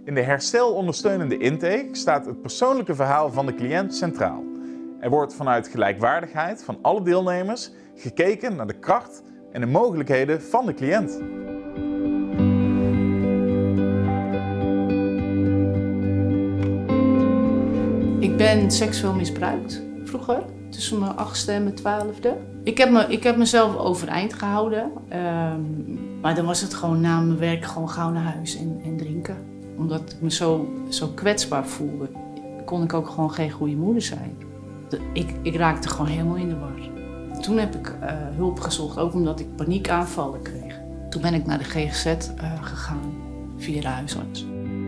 In de herstelondersteunende intake staat het persoonlijke verhaal van de cliënt centraal. Er wordt vanuit gelijkwaardigheid van alle deelnemers gekeken naar de kracht en de mogelijkheden van de cliënt. Ik ben seksueel misbruikt vroeger, tussen mijn 8e en mijn 12e. Ik heb mezelf overeind gehouden, maar dan was het gewoon na mijn werk gewoon gauw naar huis en drinken. Omdat ik me zo kwetsbaar voelde, kon ik ook gewoon geen goede moeder zijn. Ik raakte gewoon helemaal in de war. Toen heb ik hulp gezocht, ook omdat ik paniekaanvallen kreeg. Toen ben ik naar de GGZ gegaan, via de huisarts.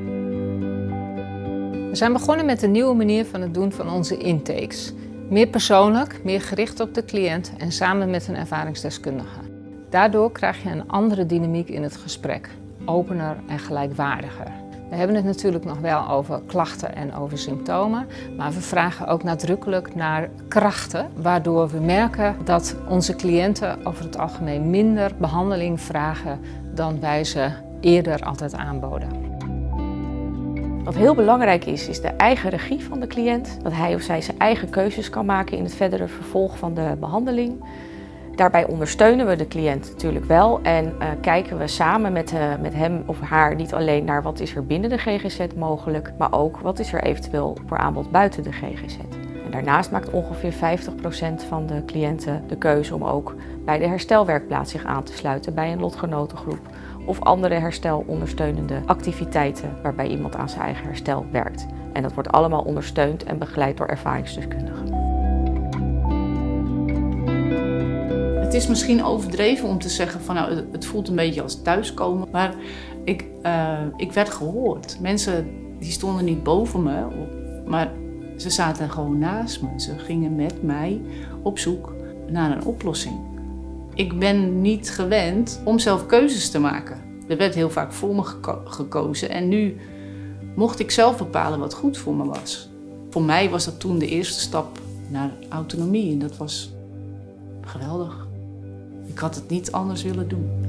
We zijn begonnen met een nieuwe manier van het doen van onze intakes. Meer persoonlijk, meer gericht op de cliënt en samen met een ervaringsdeskundige. Daardoor krijg je een andere dynamiek in het gesprek, opener en gelijkwaardiger. We hebben het natuurlijk nog wel over klachten en over symptomen, maar we vragen ook nadrukkelijk naar krachten, waardoor we merken dat onze cliënten over het algemeen minder behandeling vragen dan wij ze eerder altijd aanboden. Wat heel belangrijk is de eigen regie van de cliënt. Dat hij of zij zijn eigen keuzes kan maken in het verdere vervolg van de behandeling. Daarbij ondersteunen we de cliënt natuurlijk wel en kijken we samen met hem of haar niet alleen naar wat is er binnen de GGZ mogelijk, maar ook wat is er eventueel voor aanbod buiten de GGZ. En daarnaast maakt ongeveer 50% van de cliënten de keuze om ook bij de herstelwerkplaats zich aan te sluiten bij een lotgenotengroep of andere herstelondersteunende activiteiten waarbij iemand aan zijn eigen herstel werkt. En dat wordt allemaal ondersteund en begeleid door ervaringsdeskundigen. Het is misschien overdreven om te zeggen van nou, het voelt een beetje als thuiskomen, maar ik werd gehoord. Mensen die stonden niet boven me, maar ze zaten gewoon naast me. Ze gingen met mij op zoek naar een oplossing. Ik ben niet gewend om zelf keuzes te maken. Er werd heel vaak voor me gekozen en nu mocht ik zelf bepalen wat goed voor me was. Voor mij was dat toen de eerste stap naar autonomie en dat was geweldig. Ik had het niet anders willen doen.